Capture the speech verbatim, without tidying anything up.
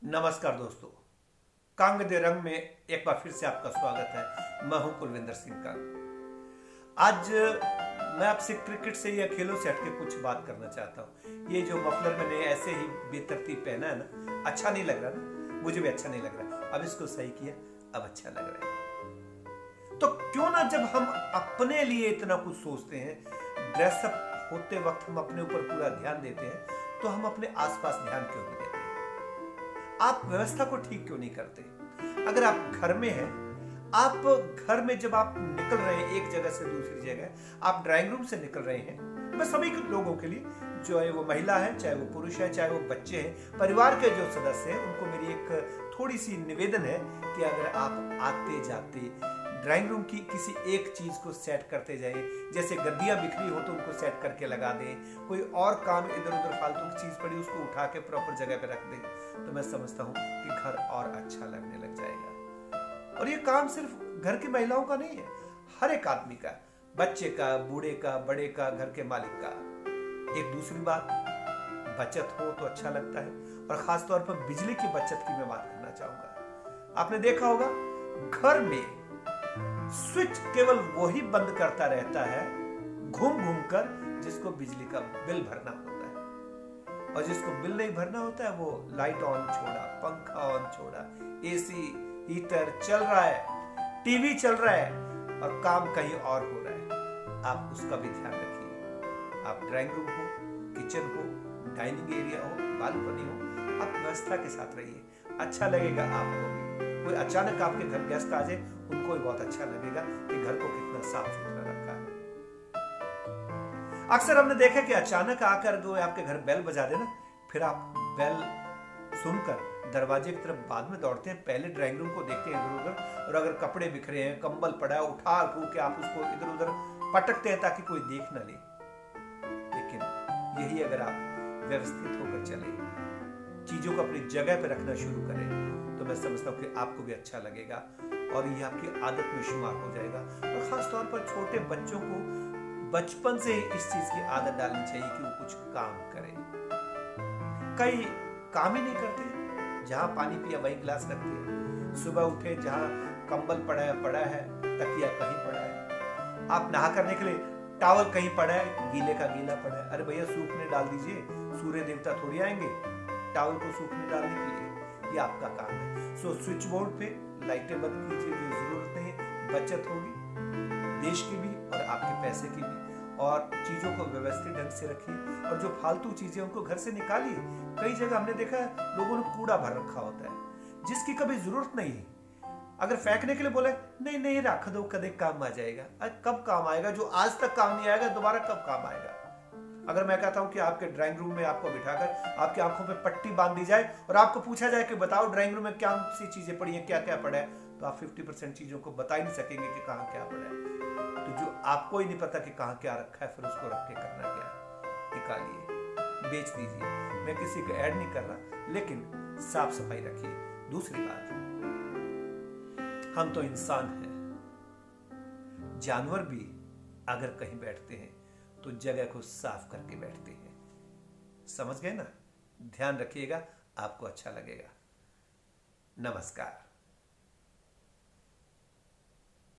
नमस्कार दोस्तों, कांग दे रंग में एक बार फिर से आपका स्वागत है। मैं हूं कुलविंदर सिंह का। आज मैं आपसे क्रिकेट से या खेलों से हटके कुछ बात करना चाहता हूं। ये जो मफलर मैंने ऐसे ही बेतरतीब पहना है ना, अच्छा नहीं लग रहा ना, मुझे भी अच्छा नहीं लग रहा। अब इसको सही किया, अब अच्छा लग रहा है। तो क्यों ना जब हम अपने लिए इतना कुछ सोचते हैं, ड्रेसअप होते वक्त हम अपने ऊपर पूरा ध्यान देते हैं, तो हम अपने आसपास ध्यान क्यों नहीं देते? आप व्यवस्था को ठीक क्यों नहीं करते? अगर आप घर में हैं, आप घर में जब आप निकल रहे हैं एक जगह से दूसरी जगह, आप ड्राइंग रूम से निकल रहे हैं, मैं सभी लोगों के लिए, चाहे वो महिला है, चाहे वो पुरुष है, चाहे वो बच्चे हैं, परिवार के जो सदस्य हैं, उनको मेरी एक थोड़ी सी निवेदन है कि अगर आप आते जाते ड्राइंग रूम की किसी एक चीज को सेट करते जाएं, जैसे गद्दियां बिखरी हो तो उनको सेट करके लगा दें, कोई और काम इधर उधर फालतू की चीज पड़ी उसको उठा के प्रॉपर जगह पे रख दें, तो मैं समझता हूं कि घर और अच्छा लगने लग जाएगा। और ये काम सिर्फ घर की महिलाओं का नहीं है, हर एक आदमी का, बच्चे का, बूढ़े का, बड़े का, घर के मालिक का। एक दूसरी बात, बचत हो तो अच्छा लगता है, और खासतौर पर बिजली की बचत की मैं बात करना चाहूंगा। आपने देखा होगा घर में स्विच केवल वही बंद करता रहता है घूम घूम कर जिसको बिजली का बिल भरना होता है, और जिसको बिल नहीं भरना होता है वो लाइट ऑन छोड़ा, पंखा ऑन छोड़ा, एसी हीटर चल रहा है, टीवी चल रहा है, और काम कहीं और हो रहा है। आप उसका भी ध्यान रखिए। आप ड्राइंग रूम हो, किचन हो, डाइनिंग एरिया हो, बालकनी हो, आप व्यवस्था के साथ रहिए, अच्छा लगेगा आपको भी। कोई अचानक आपके घर गेस्ट आ जाए, उनको भी बहुत अच्छा लगेगा कि घर को कितना साफ सुथरा रखा है। अक्सर हमने देखा कि अचानक आकर जो आपके घर बेल बजा देना, फिर आप बेल सुनकर दरवाजे की तरफ बाद में दौड़ते हैं, पहले ड्राइंग रूम को देखते हैं इधर उधर, और अगर कपड़े बिखरे हैं, कंबल पड़ा है, उठा के आप उसको इधर उधर पटकते हैं ताकि कोई देख ना ले। लेकिन यही अगर आप व्यवस्थित होकर चले, चीजों को अपनी जगह पर रखना शुरू करें, तो मैं समझता हूं कि आपको भी अच्छा लगेगा और ये आपकी आदत में शुमार हो जाएगा। और खास तौर पर छोटे बच्चों को बचपन से ही इस चीज की आदत डालनी चाहिए कि वो कुछ काम करें। कई काम ही नहीं करते, जहां पानी पिया वही गिलास रख दिया, सुबह उठे जहां कंबल पड़ा है पड़ा है, तकिया कहीं पड़ा है, आप नहा करने के लिए टॉवल कहीं पड़ा है, गीले का गीला पड़ा है, अरे भैया सूखने डाल दीजिए, सूर्य देवता थोड़ी आएंगे टॉवल को सूखने डालने के लिए, ये आपका काम है। सो स्विच बोर्ड पे लाइटें बंद कीजिए जो जरूरत नहीं है, बचत होगी देश की भी और आपके पैसे की भी, और चीजों को व्यवस्थित ढंग से रखिए, और जो फालतू चीजें उनको घर से निकालिए। कई जगह हमने देखा है लोगों ने कूड़ा भर रखा होता है जिसकी कभी जरूरत नहीं है। अगर फेंकने के लिए बोले, नहीं नहीं रख दो, कभी काम आ जाएगा। अरे कब काम आएगा? जो आज तक काम नहीं आएगा दोबारा कब काम आएगा? अगर मैं कहता हूं कि आपके ड्राइंग रूम में आपको बिठाकर आपकी आंखों पे पट्टी बांध दी जाए और आपको पूछा जाए कि बताओ ड्राइंग रूम में क्या सी चीजें पड़ी हैं, क्या क्या पड़ा है, तो आप पचास परसेंट चीजों को बता ही नहीं सकेंगे कि कहां क्या पड़ा है। तो जो आपको ही नहीं पता कि कहां क्या रखा है, फिर उसको रख के करना क्या है? निकालिए, बेच दीजिए। मैं किसी को ऐड नहीं कर रहा, लेकिन साफ सफाई रखिए। दूसरी बात, हम तो इंसान हैं, जानवर भी अगर कहीं बैठते हैं तो जगह को साफ करके बैठते हैं। समझ गए ना? ध्यान रखिएगा, आपको अच्छा लगेगा। नमस्कार।